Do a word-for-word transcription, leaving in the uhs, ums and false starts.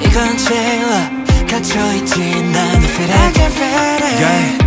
이건 제일 갇혀있지 난 feel it, I can feel it. Yeah.